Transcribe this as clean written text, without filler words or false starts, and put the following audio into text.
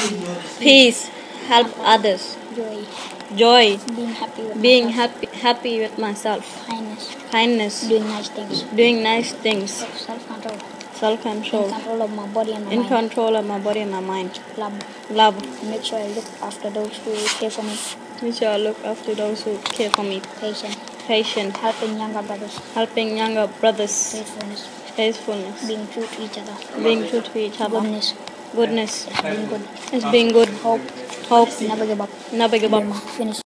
Peace. Help others. Joy. Joy. Being happy with Happy with myself. Kindness. Kindness. Doing nice things. Doing nice things. Self-control. Self-control. In control of my body and my In mind. control of my body and my mind. Love. Make sure I look after those who care for me. Make sure I look after those who care for me. Patient. Helping younger brothers. Faithfulness. Being true to each other. Goodness. Being good. It's being good. Hope. Hope. Never give up. Never give up. Finish.